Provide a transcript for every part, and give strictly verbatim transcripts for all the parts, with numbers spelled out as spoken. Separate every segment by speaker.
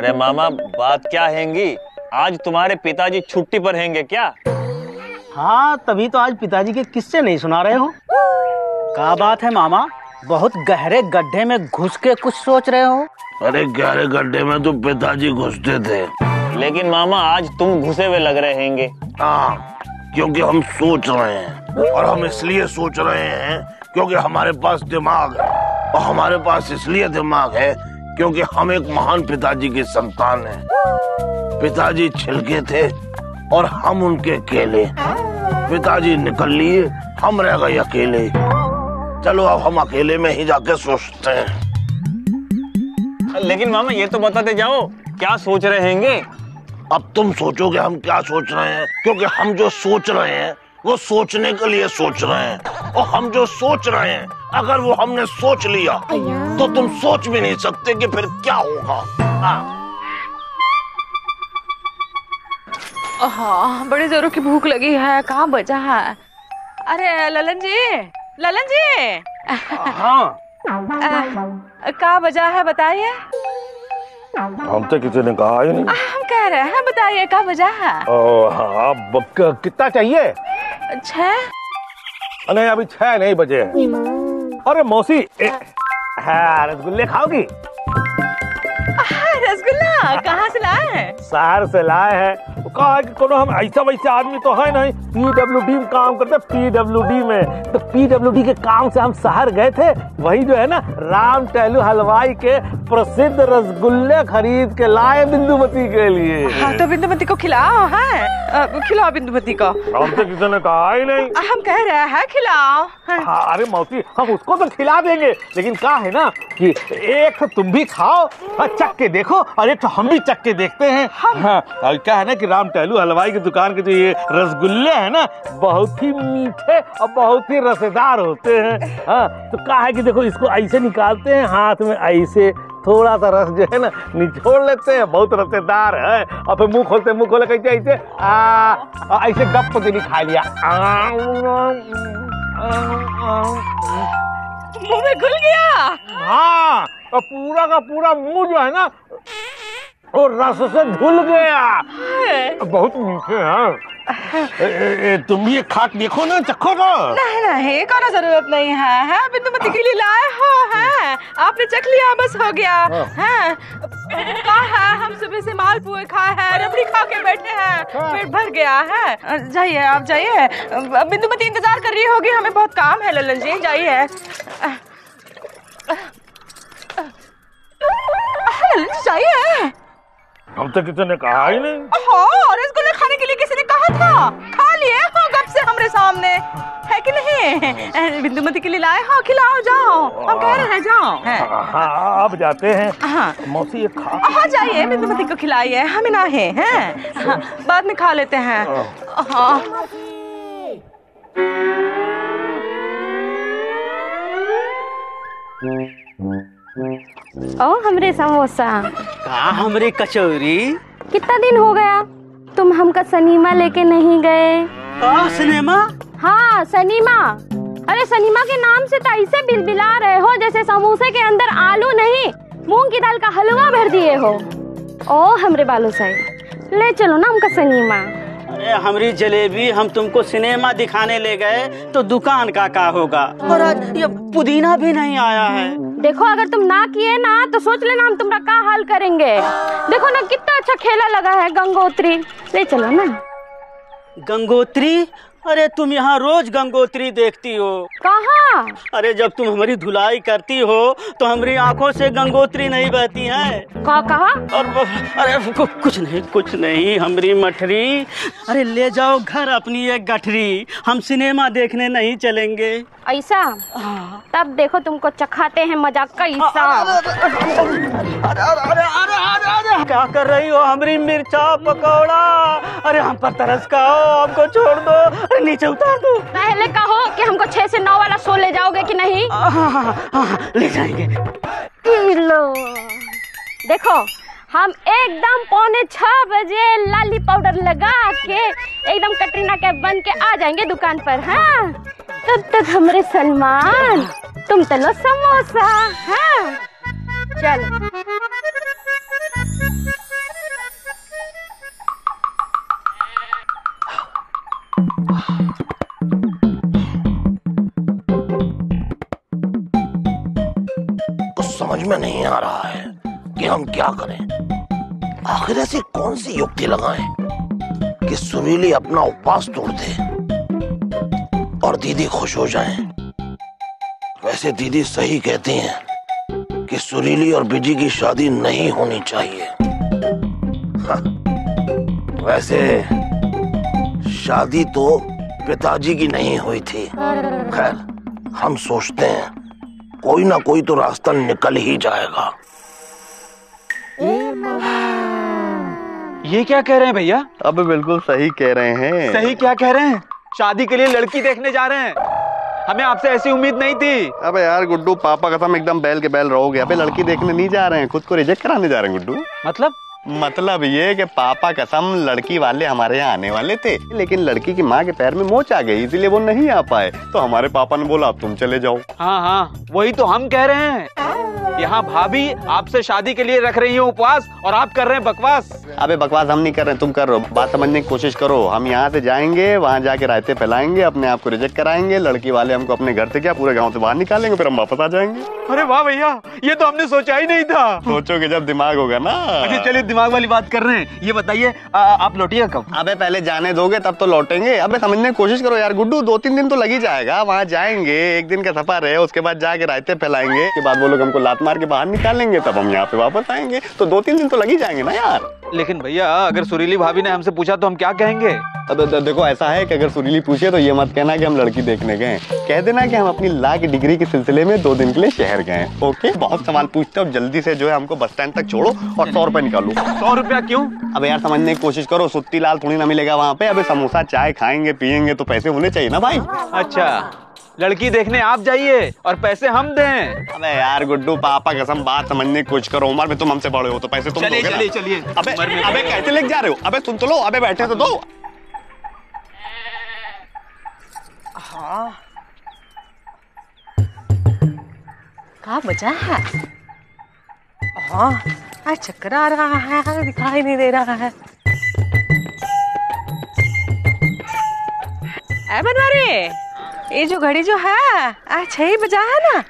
Speaker 1: अरे मामा बात क्या हैंगी, आज तुम्हारे पिताजी छुट्टी पर हैंगे क्या?
Speaker 2: हाँ तभी तो आज पिताजी के किस्से नहीं सुना रहे हो। क्या बात है मामा, बहुत गहरे गड्ढे में घुस के कुछ सोच रहे हो?
Speaker 3: अरे गहरे गड्ढे में तो पिताजी घुसते थे,
Speaker 1: लेकिन मामा आज तुम घुसे हुए लग रहे हैंगे।
Speaker 3: हाँ क्योंकि हम सोच रहे हैं, और हम इसलिए सोच रहे हैं क्योंकि हमारे पास दिमाग है, और हमारे पास इसलिए दिमाग है क्योंकि हम एक महान पिताजी की संतान हैं। पिताजी छिलके थे और हम उनके केले। पिताजी निकल लिए, हम रह गए अकेले। चलो अब हम अकेले में ही जाके सोचते हैं।
Speaker 1: लेकिन मामा ये तो बताते जाओ, क्या सोच रहे हैंगे?
Speaker 3: अब तुम सोचोगे हम क्या सोच रहे हैं, क्योंकि हम जो सोच रहे हैं वो सोचने के लिए सोच रहे हैं, और हम जो सोच रहे हैं अगर वो हमने सोच लिया तो तुम सोच भी नहीं सकते कि फिर क्या होगा।
Speaker 4: हाँ बड़ी जोरों की भूख लगी है, कहाँ बचा है? अरे ललन जी, ललन जी।
Speaker 3: हाँ
Speaker 4: कहाँ बजा है बताइए।
Speaker 3: हम तो किसी ने कहा ही नहीं।
Speaker 4: हम कह रहे हैं बताइए कहाँ बजा है।
Speaker 3: ओ, हाँ, कितना चाहिए?
Speaker 4: छह?
Speaker 3: नहीं अभी छह नहीं बजे। अरे मौसी रसगुल्ले खाओगी?
Speaker 4: रसगुल्ला कहाँ से लाए हैं?
Speaker 3: शहर से लाए हैं। कहा है कि कोनो हम ऐसा वैसा आदमी तो है नहीं, पीडब्ल्यूडी में काम करते, पीडब्ल्यूडी में तो पीडब्ल्यूडी के काम से हम शहर गए थे। वही जो है ना राम टहलू हलवाई के प्रसिद्ध रसगुल्ले खरीद के लाए बिंदुमती के लिए।
Speaker 4: हाँ तो बिंदुमती को खिलाओ। है खिलाओ बिंदुमती को।
Speaker 3: हम तो किसी ने कहा ही नहीं।
Speaker 4: हम कह रहे हैं खिलाओ।
Speaker 3: हाँ अरे मौसी हम उसको तो खिला देंगे, लेकिन क्या है ना कि एक तुम भी खाओ और चख के देखो, और एक हम भी चख के देखते हैं। हाँ क्या है ना कि राम टहलू हलवाई की दुकान के जो ये रसगुल्ले हैं ना बहुत ही मीठे और बहुत ही रसेदार होते हैं। हाँ तो क्या है कि देखो इसको ऐसे निकालते हैं हाथ में, ऐसे थोड़ा सा रस जो है ना निचोड़ लेते हैं, बहुत रसेदार है, और फिर मुंह खोलते मुंह खोले कैसे ऐसे आ ऐसे गप से नहीं खा लिया,
Speaker 4: मुंह में घुल गया। हाँ
Speaker 3: और पूरा का पूरा मुंह जो है ना और रस से धुल गया। बहुत मीठे हैं। तुम भी खा के देखो ना, चखो ना।
Speaker 4: नहीं नहीं कोई जरूरत नहीं है, है बिंदुमती के लिए लाए हो। है आपने चख लिया बस हो गया। है कहा है हम सुबह से मालपुए खाए हैं, रबड़ी खा के बैठे हैं, पेट भर गया है। जाइए आप जाइए, बिंदुमती इंतजार कर रही होगी, हमें बहुत काम है। ललन जी जाइए। ललन जी जाइए।
Speaker 3: हम तो किसी ने कहा ही नहीं।
Speaker 4: हाँ रसगुल्ले खाने के लिए किसी ने कहा था, खा लिए हो गप से हमरे सामने, है कि नहीं? बिंदुमती के लिए लाए हो, खिलाओ जाओ, हम कह रहे हैं जाओ।
Speaker 3: हाँ अब जाते हैं।
Speaker 4: हाँ
Speaker 3: मौसी ये खा।
Speaker 4: हाँ जाइए बिंदुमती को खिलाइए, हमें ना है, हैं? हाँ, बाद में खा लेते हैं। हाँ
Speaker 5: ओ हमरे समोसा,
Speaker 2: कहाँ हमरे कचौरी?
Speaker 5: कितना दिन हो गया तुम हमका सनीमा लेके नहीं गए?
Speaker 2: आ, सिनेमा?
Speaker 5: हाँ सनीमा। अरे सनीमा के नाम से तो ऐसे बिलबिला रहे हो जैसे समोसे के अंदर आलू नहीं मूंग की दाल का हलवा भर दिए हो। ओ हमरे बालू साहब ले चलो ना हमका सनीमा।
Speaker 2: अरे हमारी जलेबी, हम तुमको सिनेमा दिखाने ले गए तो दुकान का क्या होगा? और आज ये पुदीना भी नहीं आया है।
Speaker 5: देखो अगर तुम ना किए ना तो सोच लेना हम तुम्हारा क्या हाल करेंगे। देखो ना कितना अच्छा खेला लगा है गंगोत्री, ले चलो ना।
Speaker 2: गंगोत्री? अरे तुम यहाँ रोज गंगोत्री देखती हो।
Speaker 5: कहाँ?
Speaker 2: अरे जब तुम हमारी धुलाई करती हो तो हमारी आंखों से गंगोत्री नहीं बहती है।
Speaker 5: कहा कहा?
Speaker 2: और अरे कुछ नहीं कुछ नहीं हमारी मठरी। अरे ले जाओ घर अपनी एक गठरी, हम सिनेमा देखने नहीं चलेंगे।
Speaker 5: ऐसा? तब देखो तुमको चखाते हैं मजाक का हिस्सा।
Speaker 2: अरे अरे अरे अरे क्या कर रही हो हमारी मिर्चा पकौड़ा? अरे हम पर तरस का हो, हमको छोड़ दो, अरे नीचे उतार दो।
Speaker 5: पहले कहो कि हमको छह से नौ वाला शो ले जाओगे कि नहीं?
Speaker 2: हाँ हाँ हाँ ले जाएंगे।
Speaker 5: लो देखो हम एकदम पौने छह बजे लाली पाउडर लगा के एकदम कटरीना कैफ बन के आ जाएंगे दुकान पर। हाँ तब तक हमारे सलमान तुम तो लो समोसा। हाँ चल।
Speaker 6: समझ में नहीं आ रहा है कि हम क्या करें। आखिर ऐसी कौन सी युक्ति लगाएं कि सुरीली अपना उपवास तोड़ दे और दीदी खुश हो जाएं। वैसे दीदी सही कहती हैं कि सुरीली और बिजी की शादी नहीं होनी चाहिए। हाँ, वैसे शादी तो पिताजी की नहीं हुई थी। खैर, हम सोचते हैं कोई ना कोई तो रास्ता निकल ही जाएगा।
Speaker 7: ये क्या कह रहे हैं भैया?
Speaker 8: अब बिल्कुल सही कह रहे हैं।
Speaker 7: सही क्या कह रहे हैं? शादी के लिए लड़की देखने जा रहे हैं। हमें आपसे ऐसी उम्मीद नहीं थी।
Speaker 8: अबे यार गुड्डू, पापा कसम एकदम बैल के बैल रहोगे। अबे लड़की देखने नहीं जा रहे हैं, खुद को रिजेक्ट कराने जा रहे हैं गुड्डू।
Speaker 7: मतलब
Speaker 8: मतलब ये कि पापा कसम लड़की वाले हमारे यहाँ आने वाले थे, लेकिन लड़की की माँ के पैर में मोच आ गई, इसीलिए वो नहीं आ पाए। तो हमारे पापा ने बोला अब तुम चले जाओ।
Speaker 7: हाँ हाँ, वही तो हम कह रहे हैं। यहाँ भाभी आपसे शादी के लिए रख रही है उपवास और आप कर रहे हैं बकवास।
Speaker 8: अबे बकवास हम नहीं कर रहे, तुम कर रहे हो। बात समझने की कोशिश करो। हम यहाँ से जाएंगे, वहाँ जाके रायते फैलाएंगे, अपने आप को रिजेक्ट कराएंगे, लड़की वाले हमको अपने घर से क्या पूरे गाँव से बाहर निकालेंगे, फिर हम वापस आ जाएंगे।
Speaker 7: अरे वाह भैया, ये तो हमने सोचा ही नहीं था।
Speaker 8: सोचोगे जब दिमाग होगा ना।
Speaker 7: अच्छा चलिए, दिमाग वाली बात कर रहे हैं। ये बताइए आप लौटिएगा कब?
Speaker 8: अबे पहले जाने दोगे तब तो लौटेंगे। अबे समझने की कोशिश करो यार गुड्डू, दो तीन दिन तो लग ही जाएगा। वहाँ जाएंगे, एक दिन का सफर है, उसके बाद जाके रायते फैलाएंगे, उसके बाद वो लोग हमको लात मार के बाहर निकालेंगे, तब हम यहाँ पे वापस आएंगे। तो दो तीन दिन तो लग ही जाएंगे ना यार।
Speaker 7: लेकिन भैया अगर सुरीली भाभी ने हमसे पूछा तो हम क्या कहेंगे?
Speaker 8: अब देखो ऐसा है कि अगर सुरीली पूछे तो ये मत कहना कि हम लड़की देखने गए, कह देना कि हम अपनी लॉ की डिग्री के सिलसिले में दो दिन के लिए शहर गए। ओके, बहुत सवाल पूछते हो, जल्दी से जो है हमको बस स्टैंड तक छोड़ो और सौ रुपए निकालो।
Speaker 7: सौ रुपया क्यों?
Speaker 8: अब यार समझने की कोशिश करो, सुत्ती लाल थोड़ी ना मिलेगा वहाँ पे। अबे समोसा चाय खाएंगे पियेंगे तो पैसे होने चाहिए ना भाई।
Speaker 7: अच्छा, लड़की देखने आप जाइए और पैसे हम दें।
Speaker 8: अबे यार गुड्डू, पापा कसम बात समझने की कोशिश करो। उम्र में तुम हमसे बड़े हो तो पैसे तुम दोगे ना।
Speaker 7: चलिए चलिए।
Speaker 8: अबे अबे कैसे लेके जा रहे हो? अबे सुन तो लो, अबे बैठे तो दो।
Speaker 4: हाँ, क्या वजह है? हाँ, आज चक्कर आ रहा है, दिखाई नहीं दे रहा है। ऐ बनवारी, ये जो घड़ी जो है आज छह ही बजा है ना?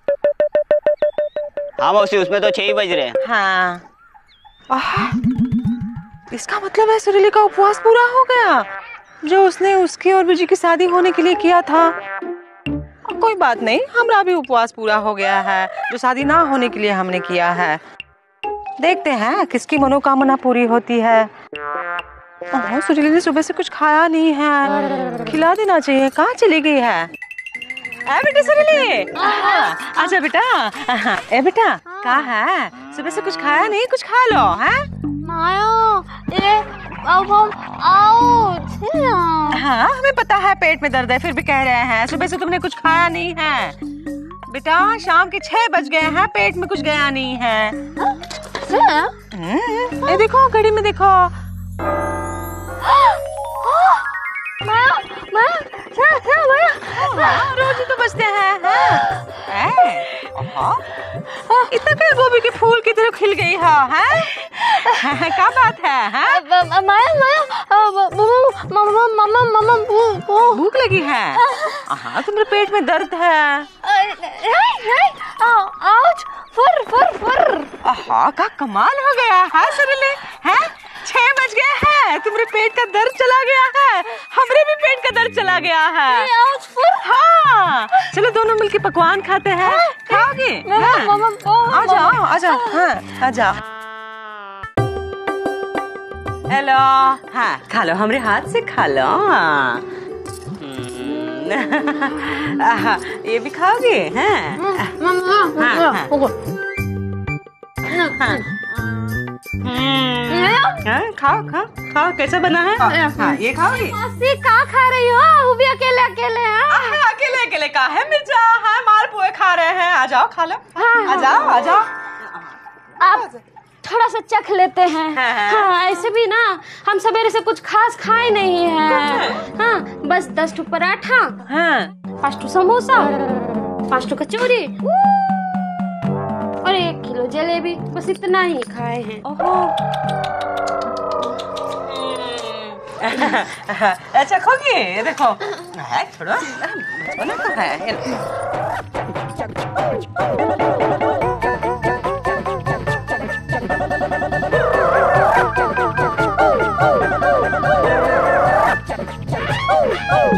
Speaker 2: हाँ मौसी, उसमें तो छह ही बज रहे हैं।
Speaker 4: हाँ। आह, इसका मतलब है सुरीली का उपवास पूरा हो गया, जो उसने उसकी और बिजी की शादी होने के लिए किया था। कोई बात नहीं, हमारा भी उपवास पूरा हो गया है, जो शादी ना होने के लिए हमने किया है। देखते हैं किसकी मनोकामना पूरी होती है। ओह, सुरीली ने सुबह से कुछ खाया नहीं है, खिला देना चाहिए। कहाँ चली गई है? ए बेटा सुरीली, आजा बेटा। ए बेटा, कहाँ है? सुबह से कुछ खाया नहीं, कुछ खा लो। हैं?
Speaker 5: माया, ये अब हम आउट।
Speaker 4: हाँ, हमें पता है पेट में दर्द है, फिर भी कह रहे हैं सुबह से तुमने कुछ खाया नहीं है। बेटा शाम के छह बज गए हैं, पेट में कुछ गया नहीं है। ये देखो घड़ी में देखो।
Speaker 5: माया, माया, क्या क्या माया?
Speaker 4: हाँ, रोज ही तो बजते हैं। हाँ, इतना कर गोभी के फूल की तरह खिल गई है। हैं? क्या बात है? हैं?
Speaker 5: माया, माया, मम्मा, मम्मा, मम्मा,
Speaker 4: भूख लगी है? हाँ, तुम्हारे पेट में दर्द है।
Speaker 5: आउच, फुर, फुर, फुर।
Speaker 4: हाँ, का कमाल हो गया है सुरीली। हैं? छह बज गए हैं, तुम्हारे पेट का दर्द चला गया है, हमरे भी पेट का दर्द चला गया है। हाँ, चलो दोनों मिलके पकवान खाते हैं। खाओगे? आ जाओ, आ जाओ। हाँ, आ जाओ। हेलो। हाँ, खा लो, हमरे हाथ से खा लो। हाँ, ये भी खाओगे? हैं? हाँ, हाँ। हाँ, खाओ खाओ खाओ, कैसा बना है? हाँ, ये खाओगी?
Speaker 5: मासी क्या खा रही हो? वो भी अकेले अकेले हैं।
Speaker 4: अकेले अकेले का है? मिर्चा है, मालपुए खा रहे हैं। आ जाओ खा लो। आ जाओ, आ जाओ।
Speaker 5: आप थोड़ा सा चख लेते हैं।
Speaker 4: हाँ, हाँ।
Speaker 5: हाँ, ऐसे भी ना हम सवेरे से कुछ खास खाए नहीं है। हाँ, बस दस टू पराठा,
Speaker 4: हाँ,
Speaker 5: पाँच टू समोसा, पाँच टू कचौरी और एक किलो जलेबी, बस इतना ही खाए हैं।
Speaker 4: ओहो। अच्छा खोगी, ये देखो है, छोड़ो, बचपना तो है।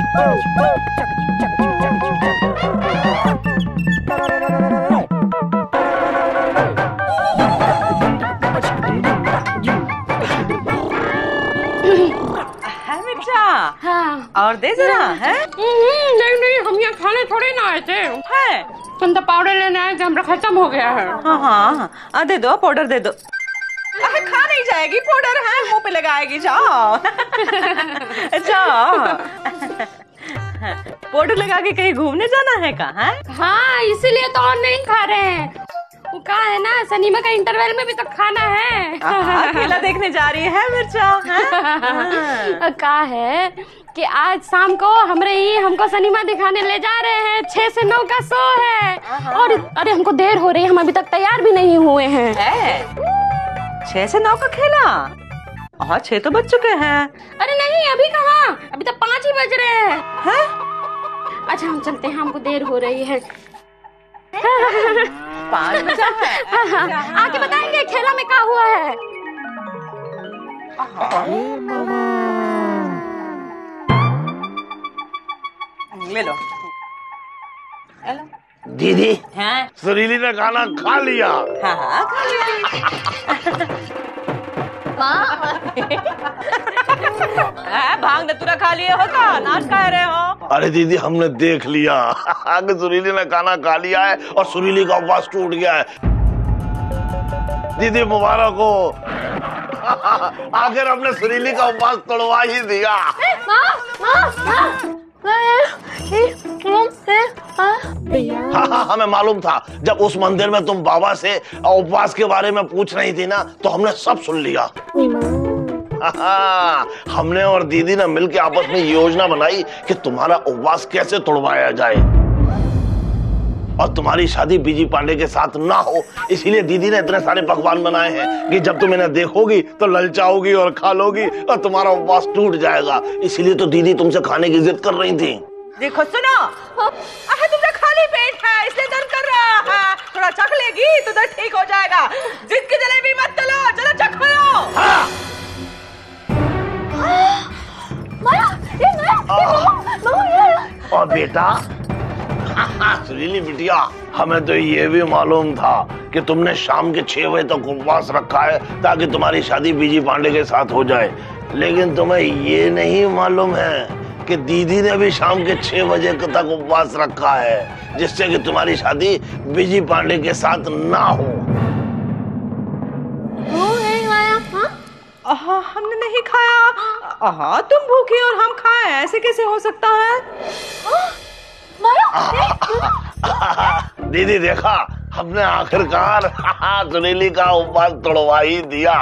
Speaker 4: है मिर्चा?
Speaker 5: हाँ।
Speaker 4: और दे जरा। है
Speaker 5: नहीं नहीं, हम यहाँ खाने थोड़े ना आए थे।
Speaker 4: है
Speaker 5: हम तो पाउडर लेने आए थे, हमारा खत्म हो गया है।
Speaker 4: हाँ हाँ हाँ, दे दो पाउडर दे दो। अरे खा नहीं जाएगी पाउडर, है मुंह पे लगाएगी। जाओ जाओ, पाउडर लगा के कहीं घूमने जाना है का? है
Speaker 5: हाँ, इसीलिए तो और नहीं खा रहे हैं। वो कहा है ना, सिनेमा का इंटरवल में भी तो खाना है।
Speaker 4: खेला देखने जा रही है मिर्चा।
Speaker 5: कहा है कि आज शाम को हमरे ही हमको सिनेमा दिखाने ले जा रहे हैं। छह से नौ का शो है। और अरे हमको देर हो रही है, हम अभी तक तैयार भी नहीं हुए हैं।
Speaker 4: छह से नौ का खेला? हाँ, छह तो बज चुके हैं।
Speaker 5: अरे नहीं, अभी कहाँ, अभी तो पाँच ही बज रहे हैं।
Speaker 4: है?
Speaker 5: अच्छा हम चलते हैं, हमको देर हो रही है।
Speaker 4: पाँच बजा है।
Speaker 5: आके बताएंगे खेला में क्या हुआ है।
Speaker 4: ले लो।
Speaker 6: दीदी,
Speaker 4: हैं?
Speaker 6: सुरीली ने खाना खा लिया।
Speaker 4: हाँ हाँ, खा लिया। भांग धतूरा खा लिए हो का? नाच खा रहे हो?
Speaker 6: अरे दीदी, हमने देख लिया कि सुरीली ने खाना खा लिया है और सुरीली का उपवास टूट गया है। दीदी मुबारक हो। आखिर हमने सुरीली का उपवास तोड़वा ही दिया। हाँ हाँ, हमें मालूम था। जब उस मंदिर में तुम बाबा से उपवास के बारे में पूछ रही थी ना, तो हमने सब सुन लिया। हाँ, हमने और दीदी ने मिलकर आपस में योजना बनाई कि तुम्हारा उपवास कैसे तोड़वाया जाए और तुम्हारी शादी बीजी पांडे के साथ ना हो। इसीलिए दीदी ने इतने सारे पकवान बनाए हैं कि जब तुम इन्हें देखोगी तो ललचाओगी और खा लोगी और तुम्हारा उपवास टूट जाएगा। इसीलिए तो दीदी तुमसे खाने की जिद कर रही थी।
Speaker 4: देखो सुनो, अरे तुमने खाली पेट है इसलिए दर्द कर रहा है। थोड़ा चख लेगी तो दर्द ठीक हो जाएगा। जिद की जलेबी मत तलो, चलो चख लो।
Speaker 6: हाँ। और बेटा, सुरीली बिटिया, हमें तो ये भी मालूम था कि तुमने शाम के छह बजे तक उपवास रखा है ताकि तुम्हारी शादी बीजी पांडे के साथ हो जाए। लेकिन तुम्हें ये नहीं मालूम है कि दीदी ने भी शाम के छह बजे तक उपवास रखा है, जिससे कि तुम्हारी शादी बीजी पांडे के साथ ना हो।
Speaker 4: हाँ, हमने नहीं खाया। हाँ, तुम भूखी और हम खाए, ऐसे कैसे हो सकता है?
Speaker 6: दीदी देखा, हमने आखिरकार सुरीली का उपवास तोड़वा ही दिया।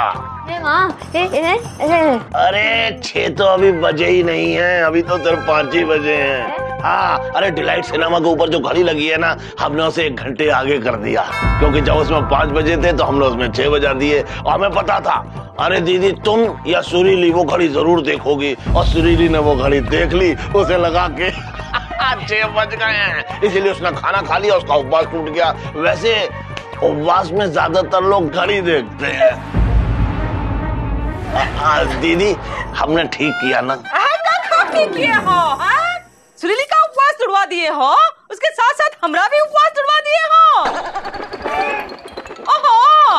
Speaker 6: अरे छह तो अभी बजे ही नहीं है, अभी तो सिर्फ पाँच ही बजे हैं। हाँ, अरे डिलाइट सिनेमा के ऊपर जो घड़ी लगी है ना, हमने उसे एक घंटे आगे कर दिया, क्योंकि जब उसमें पाँच बजे थे तो हमने उसमें छह बजा दिए। और हमें पता था, अरे दीदी तुम या सुरीली वो घड़ी जरूर देखोगी, और सुरीली ने वो घड़ी देख ली, उसे लगा के छह बज गए हैं, इसलिए उसने खाना खा लिया, उसका उपवास टूट गया। वैसे उपवास में ज्यादातर लोग घड़ी देखते हैं। आ, दीदी हमने ठीक किया ना?
Speaker 4: ठीक किया हो। सुरीली का उपवास तोड़वा दिए हो, उसके साथ साथ हमरा भी उपवास तोड़वा दिए हो। ओहो,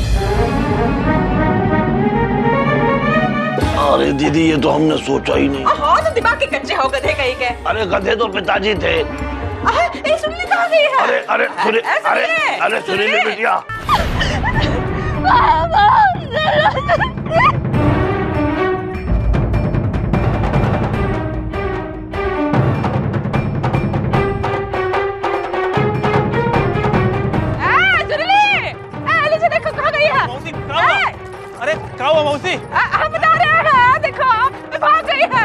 Speaker 6: अरे दीदी ये तो हमने सोचा ही नहीं।
Speaker 4: ओहो, तो दिमाग के कच्चे हो गधे कहीं के।
Speaker 6: अरे गधे तो पिताजी थे।
Speaker 4: अरे सुरीली कहाँ गई है?
Speaker 6: अरे अरे सुरी, अरे अरे सुरीली बिटिया।
Speaker 1: अरे क्या हुआ मौसी?
Speaker 4: हम बता रहे हैं, देखो भाग गई है।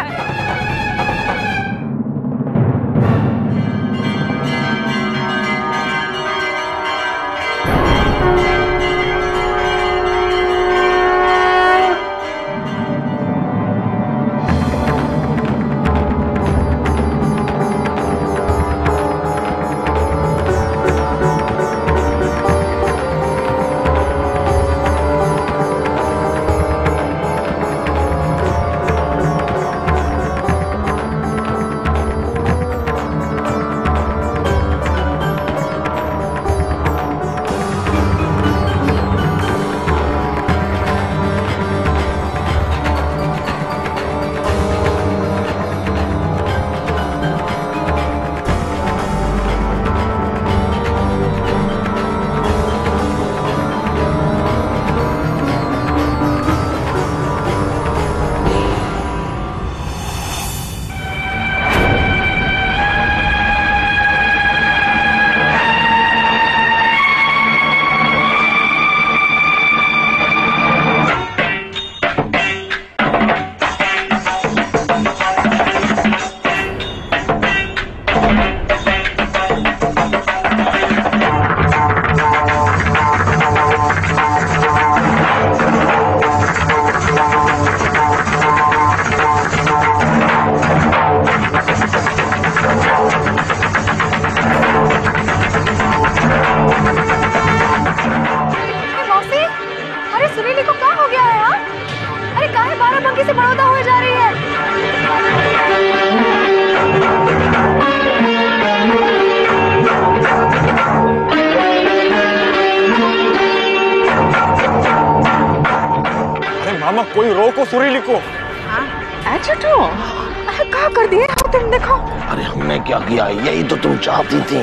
Speaker 3: सुरीली को।
Speaker 4: छोटू क्या कर दिए हो तुम? देखो
Speaker 6: अरे हमने क्या किया, यही तो तुम चाहती थी।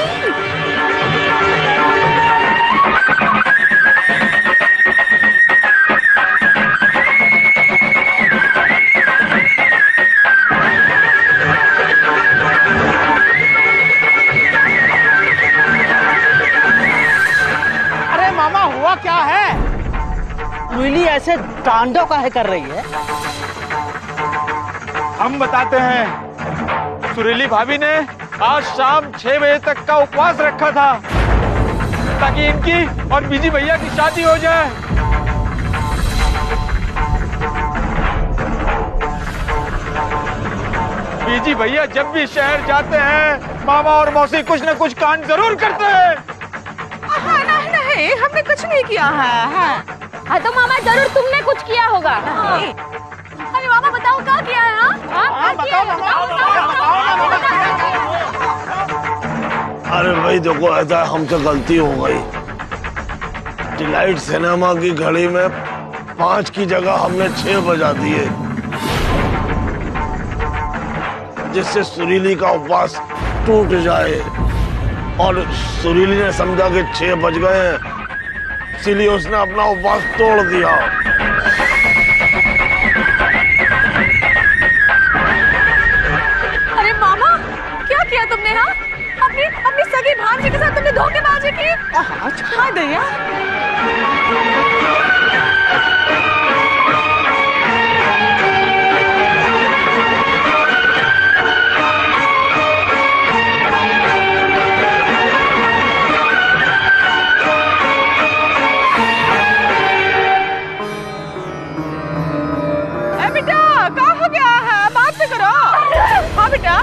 Speaker 2: अरे मामा हुआ क्या है? सुरीली ऐसे तांडव काहे कर रही है?
Speaker 7: हम बताते हैं। सुरीली भाभी ने आज शाम छह बजे तक का उपवास रखा था ताकि इनकी और बीजी भैया की शादी हो जाए। बीजी भैया जब भी शहर जाते हैं मामा और मौसी कुछ न कुछ कांड जरूर करते हैं।
Speaker 4: हाँ, नहीं नहीं हमने कुछ नहीं किया है। हाँ,
Speaker 5: हाँ तो मामा जरूर तुमने कुछ किया होगा। हाँ। अरे मामा बताओ क्या किया है? हाँ? हाँ, बताओ, बताओ, बताओ,
Speaker 6: अरे भाई देखो, ऐसा हमसे गलती हो गई। डिलाइट सिनेमा की घड़ी में पांच की जगह हमने छह बजा दिए, जिससे सुरीली का उपवास टूट जाए। और सुरीली ने समझा कि छह बज गए हैं, इसलिए उसने अपना उपवास तोड़ दिया।
Speaker 4: अरे मामा क्या किया तुमने? हाँ, अपनी अपनी सगी भांजी के साथ तुमने धोखेबाजी की। हाँ दैया। बेटा